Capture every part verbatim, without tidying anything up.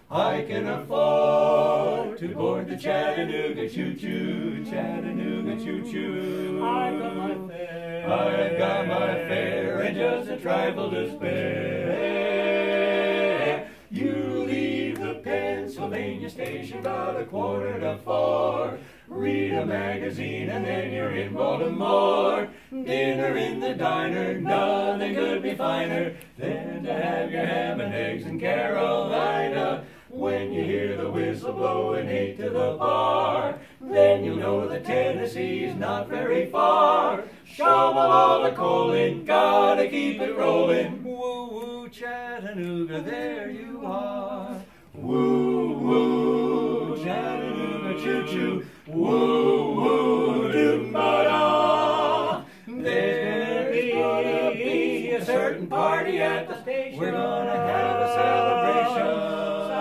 I can afford to board the Chattanooga choo-choo, Chattanooga choo-choo. I've got my fare, I've got my fare, and just a trifle to spare. You leave the Pennsylvania station about a quarter to four. Read a magazine and then you're in Baltimore. Dinner in the diner, nothing could be finer than to have your ham and eggs in Carolina. When you hear the whistle blowing eight to the bar, then you know that Tennessee's not very far. Shovel all the coalin', gotta keep it rollin'. Woo woo Chattanooga, there you are. Woo woo Chattanooga choo-choo. Woo woo doo-ba-da. There's gonna be a certain party at the station. We're gonna have a celebration.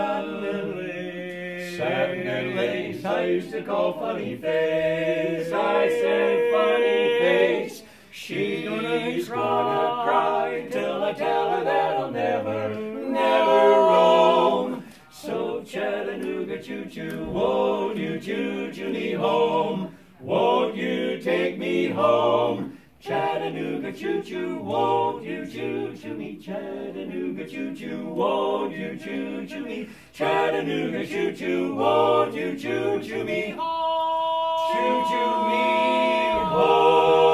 Satin and lace, I used to call funny face. I said funny face. She's gonna cry, cry till I tell her that I'll never, never roam. So Chattanooga choo-choo, won't you choo-choo me home? Won't you take me home? Chattanooga choo-choo, won't you choo-choo me? Chattanooga choo-choo, won't you choo-choo me? Chattanooga choo-choo, won't you choo-choo me home? Choo-choo me home.